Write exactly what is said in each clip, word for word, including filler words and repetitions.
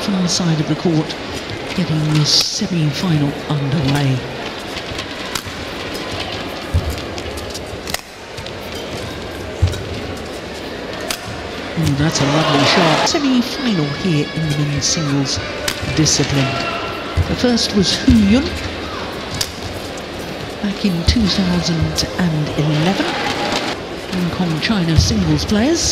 far side of the court, getting this semi-final underway. Ooh, that's a lovely shot. Semi-final here in the men's singles discipline. The first was Cheuk Yiu back in two thousand eleven. Hong Kong, China singles players.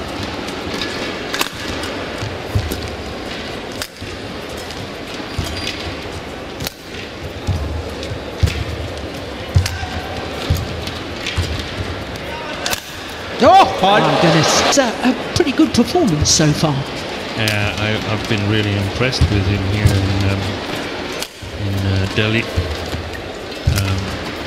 Oh, my goodness. It's a, a pretty good performance so far. Yeah, I, I've been really impressed with him here in, um, in uh, Delhi. Um,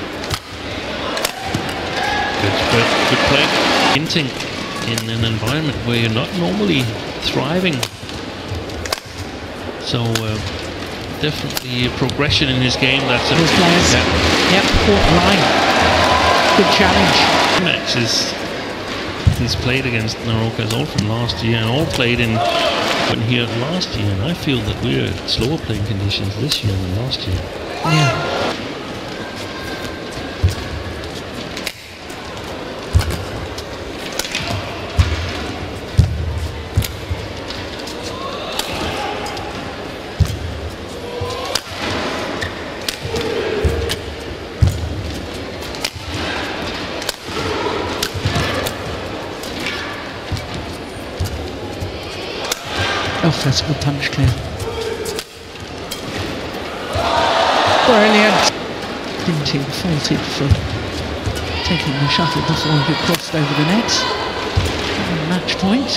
good, good, good play. Hinting in an environment where you're not normally thriving. So uh, definitely a progression in his game. That's a Those players. Yeah. Yep, court line. Good challenge. Matches he's played against NARAOKA is all from last year and all played in when here last year, and I feel that we're at slower playing conditions this year than last year. Yeah. Oh, that's a good punch, clear. Brilliant. Dinty faulted for taking the shuttle before he crossed over the net. And match point.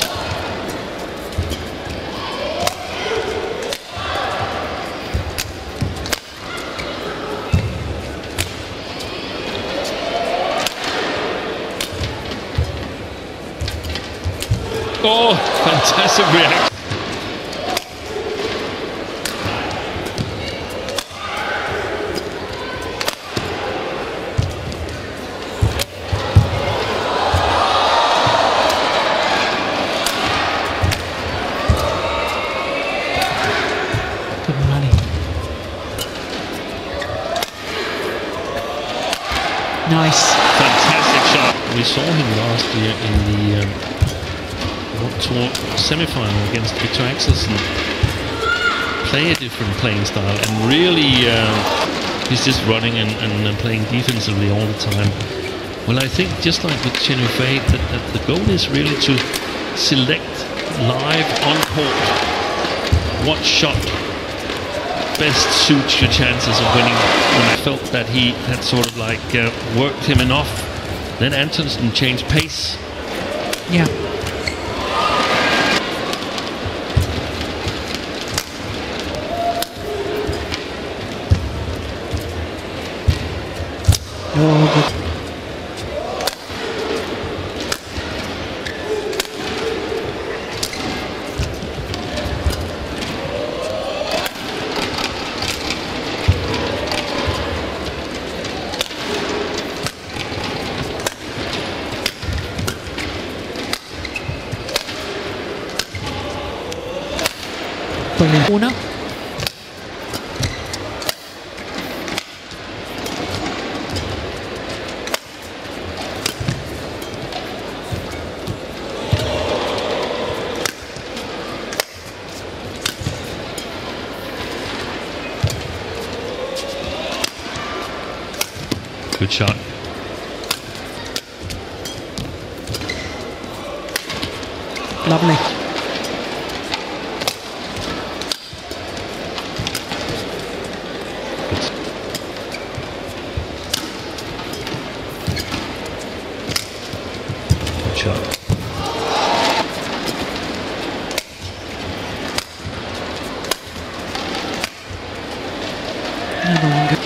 Oh, fantastic reaction. Nice. Fantastic shot. We saw him last year in the um, World Tour semi-final against Victor Axelsen. Play a different playing style, and really uh, he's just running and, and playing defensively all the time. Well, I think just like with Chen Yufei, that, that the goal is really to select live on court what shot best suits your chances of winning. When I felt that he had sort of like uh, worked him enough, then Antonsen changed pace. Yeah. Oh, good. Brilliant. Corner. Good shot. Lovely. Good shot. Another one good.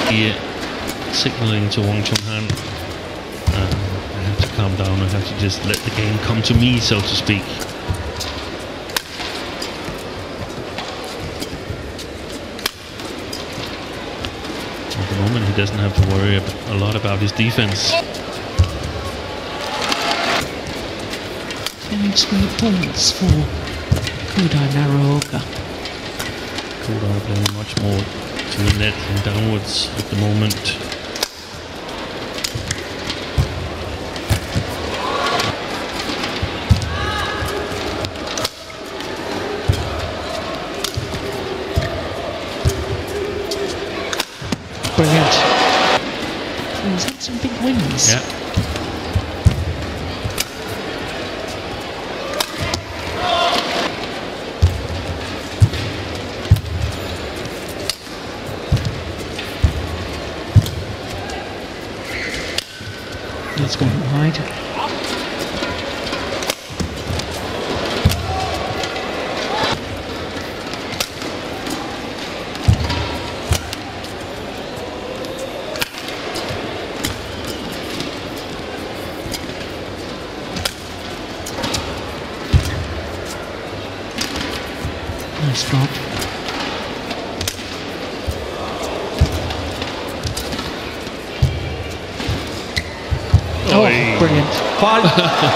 He, uh, signaling to Wang Chonghan, uh, I have to calm down, I have to just let the game come to me, so to speak. At the moment he doesn't have to worry a lot about his defense. Very sweet points for Kodai NARAOKA. Kodai playing much more to the net and downwards at the moment. Brilliant. He's had some big wins. Yeah. That's going wide. Nice drop. Oh, brilliant. Five.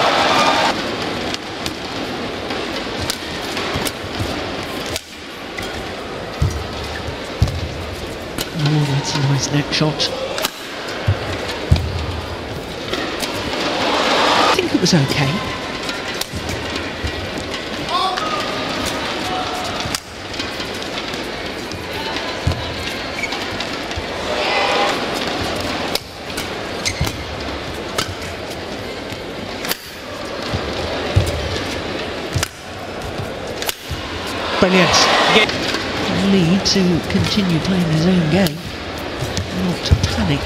Oh, that's a nice neck shot. I think it was okay. Brilliant. Get Lee to continue playing his own game, not to panic.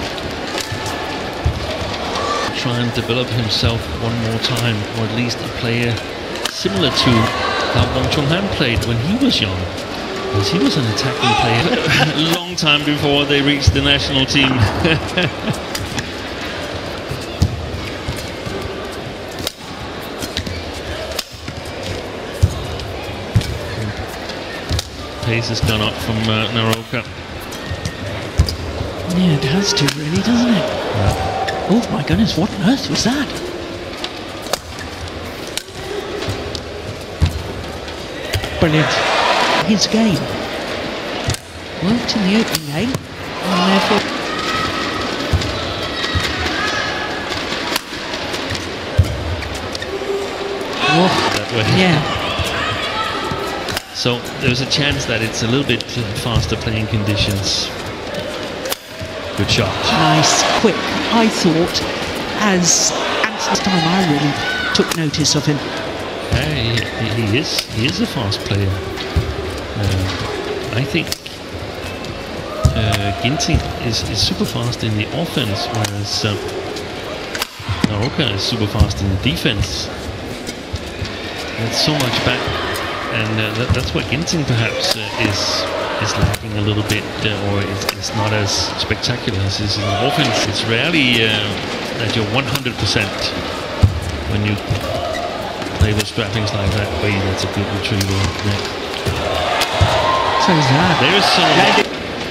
Try and develop himself one more time, or at least a player similar to how Wang Chonghan played when he was young, because he was an attacking player a long time before they reached the national team. Pace has gone up from uh, NARAOKA. Yeah, it has to, really, doesn't it? Yeah. Oh my goodness, what on earth was that? Brilliant. His game. Worked in the opening game, and therefore... Whoa. That way. Yeah. So there's a chance that it's a little bit faster playing conditions. Good shot. Nice, quick. I thought, as Anthony's time, I really took notice of him. Hey, he, he is he is a fast player. Uh, I think uh, Ginting is, is super fast in the offense, whereas uh, NARAOKA is super fast in the defense. There's so much back. And uh, that, that's what Ginting perhaps uh, is is lacking a little bit, uh, or is, is not as spectacular as is in the offense. It's rarely uh, that you're one hundred percent when you play with strappings like that. Wait, that's a good retrieval. Yeah. So is that. There's some.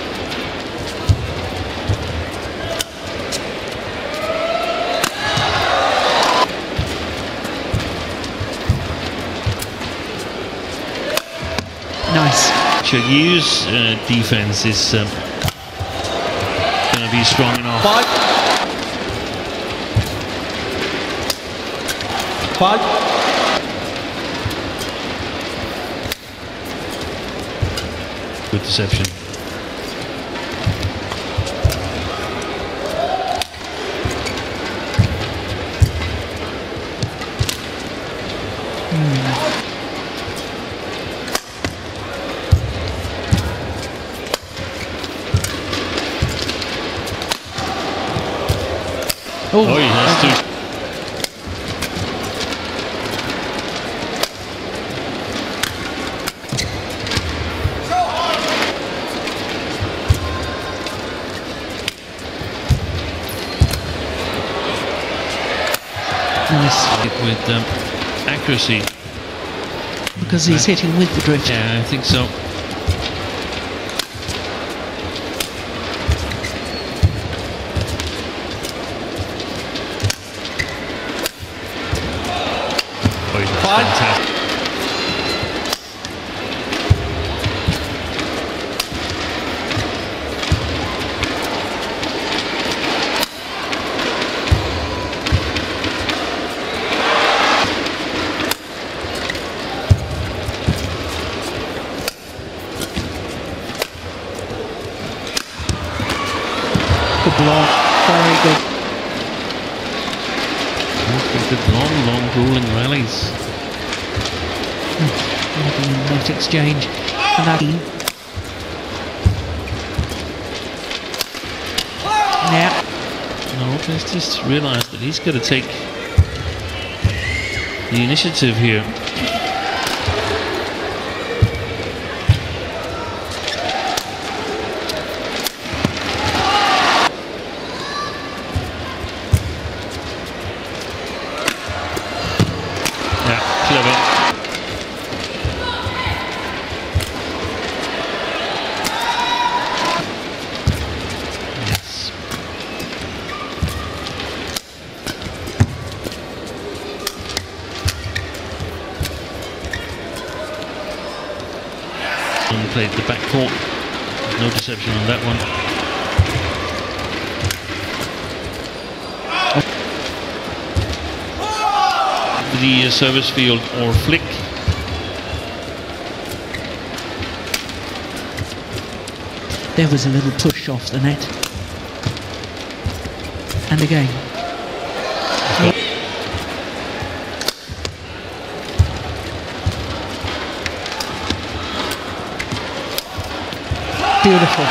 Nice. Cheuk Yiu's uh, defense is um, going to be strong enough. Five. Five. Good deception. Oh, oh, he has to. Nice. With um, accuracy. Because he's hitting with the drift. Yeah, I think so. Oh, he's fantastic. Good block, very good. Good long, long grueling rallies. Making a net exchange. And that now. No, let's just realise that he's got to take the initiative here. Clever. Yes. One played the back court. No deception on that one. The uh, service field or flick. There was a little push off the net. And again. Oh. Beautiful.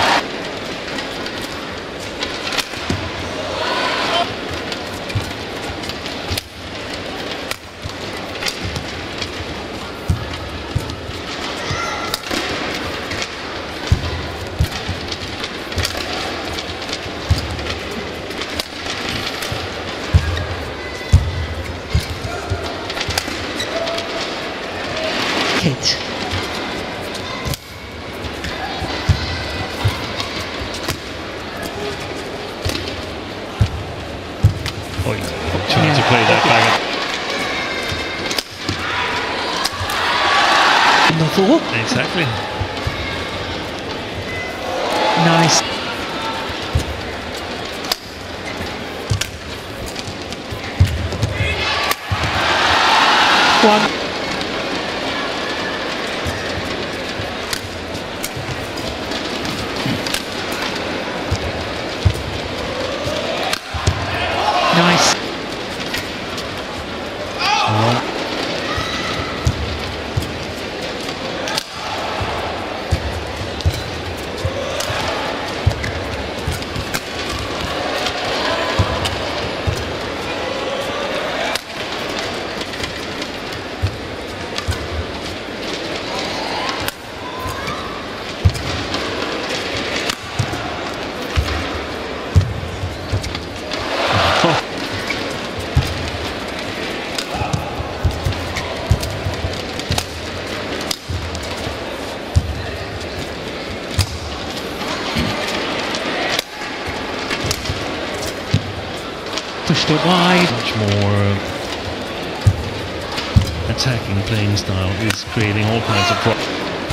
Hit. Oh, he's trying yeah. to play that back. On the floor. Exactly. Nice. One. Nice. Oh. Pushed it wide. Much more attacking playing style is creating all kinds of problems.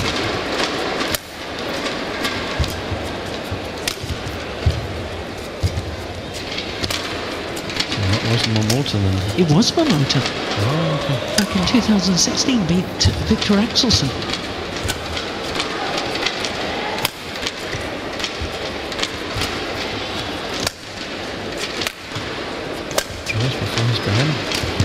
That wasn't Momota then? It was Momota. Oh, okay. Back in two thousand sixteen, beat Victor Axelsen. Choice performance by him.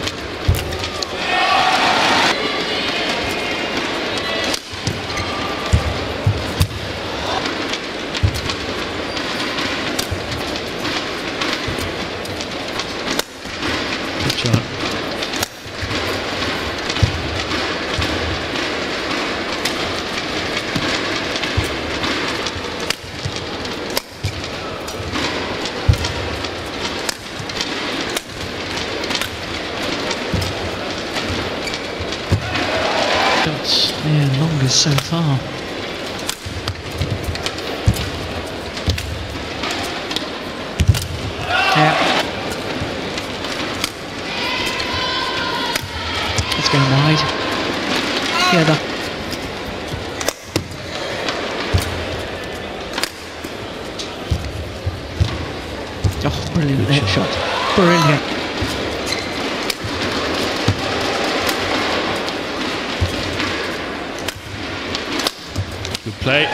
Good shot. so far. Yeah. It's going wide. Yeah, the oh, brilliant net shot. Brilliant. Good play.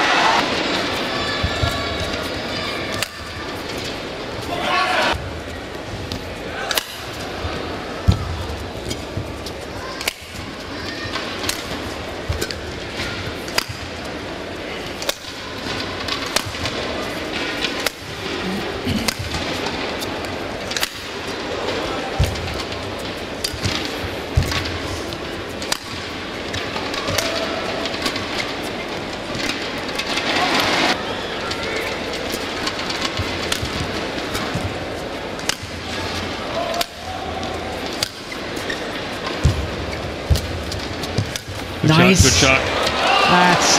Good nice. Shot, good shot. That's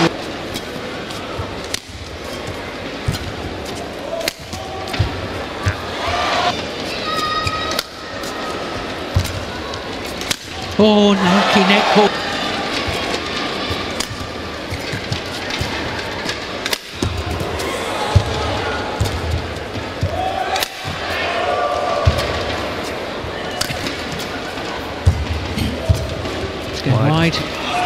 oh, Naoki net hook. It's going wide. wide.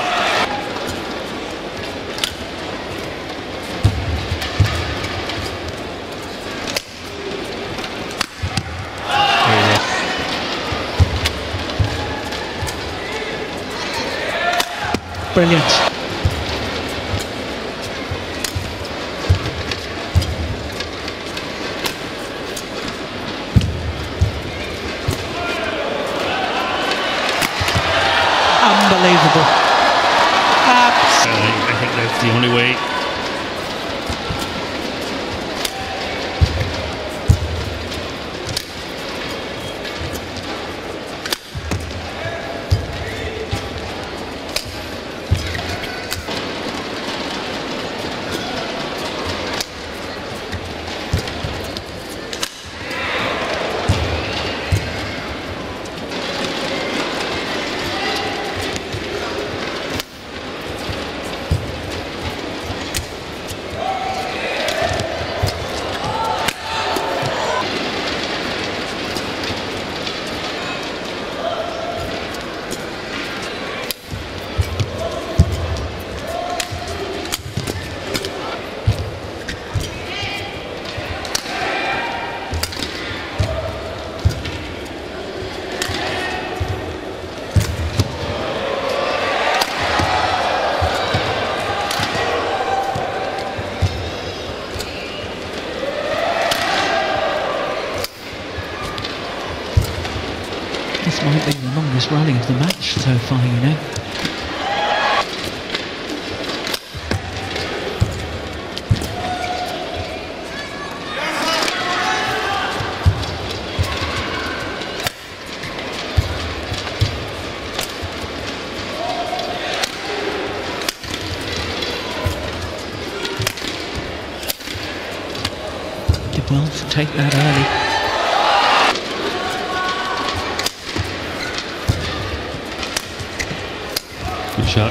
Brilliant. Unbelievable. Abs- I think, I think that's the only way. This might be the longest rally of the match so far, you know. Did well to take that early. Good shot.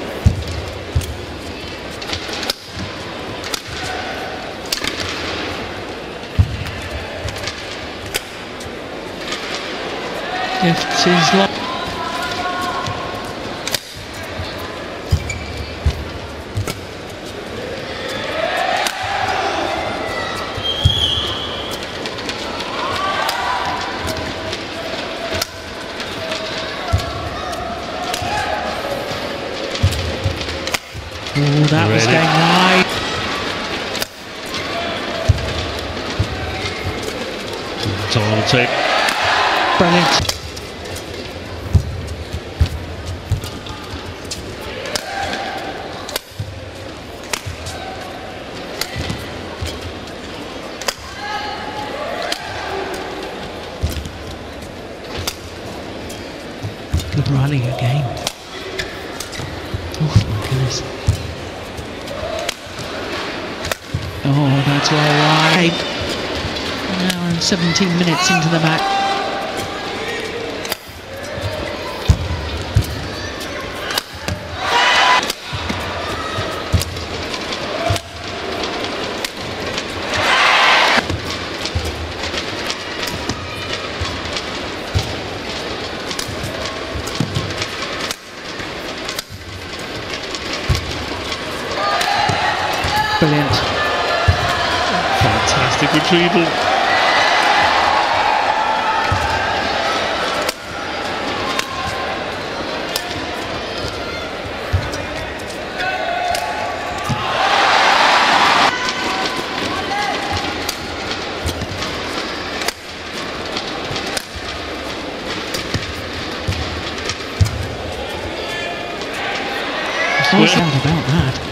Gifts is locked. Oh, that was going wide. That's all it'll take. Brilliant. Good rally again. Oh my goodness. service. Oh, that's well wide. An hour and seventeen minutes into the match. Brilliant. Fantastic retrieval. No doubt about that.